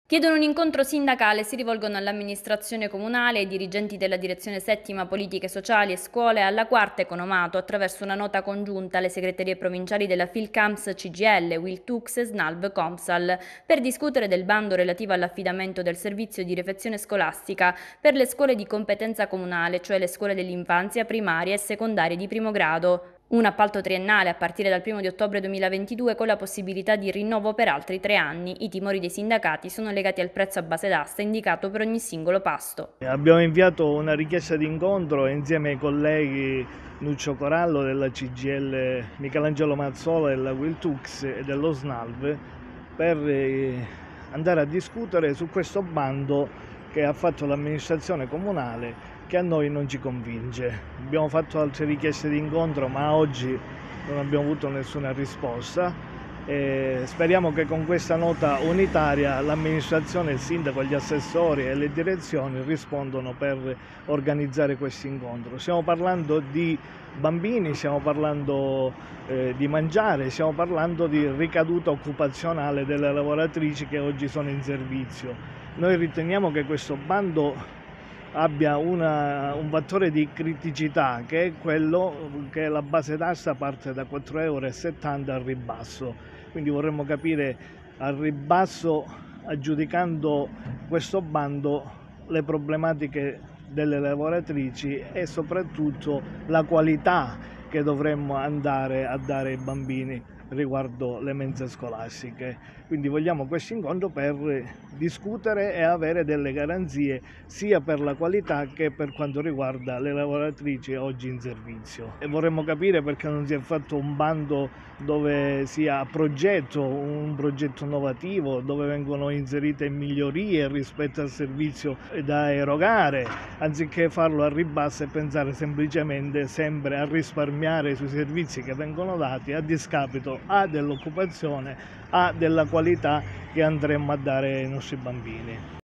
Chiedono un incontro sindacale, si rivolgono all'amministrazione comunale, ai dirigenti della direzione settima politiche sociali e scuole, alla quarta economato, attraverso una nota congiunta alle segreterie provinciali della Filcams CGL, Wiltux e Snalv Comsal, per discutere del bando relativo all'affidamento del servizio di refezione scolastica per le scuole di competenza comunale, cioè le scuole dell'infanzia primaria e secondarie di primo grado. Un appalto triennale a partire dal 1 di ottobre 2022 con la possibilità di rinnovo per altri 3 anni. I timori dei sindacati sono legati al prezzo a base d'asta indicato per ogni singolo pasto. Abbiamo inviato una richiesta di incontro insieme ai colleghi Nuccio Corallo della CGL, Michelangelo Mazzola della Wiltux e dello Snalv per andare a discutere su questo bando che ha fatto l'amministrazione comunale, che a noi non ci convince. Abbiamo fatto altre richieste di incontro, ma oggi non abbiamo avuto nessuna risposta. Speriamo che con questa nota unitaria l'amministrazione, il sindaco, gli assessori e le direzioni rispondano per organizzare questo incontro. Stiamo parlando di bambini, stiamo parlando di mangiare, stiamo parlando di ricaduta occupazionale delle lavoratrici che oggi sono in servizio. Noi riteniamo che questo bando abbia un fattore di criticità, che è quello che la base d'asta parte da 4,70 € al ribasso. Quindi vorremmo capire al ribasso, aggiudicando questo bando, le problematiche delle lavoratrici e soprattutto la qualità che dovremmo andare a dare ai bambini riguardo le mense scolastiche. Quindi vogliamo questo incontro per discutere e avere delle garanzie sia per la qualità che per quanto riguarda le lavoratrici oggi in servizio. E vorremmo capire perché non si è fatto un bando dove sia a progetto, un progetto innovativo, dove vengono inserite migliorie rispetto al servizio da erogare, anziché farlo a ribasso e pensare semplicemente sempre a risparmiare sui servizi che vengono dati a discapito A dell'occupazione, A della qualità che andremo a dare ai nostri bambini.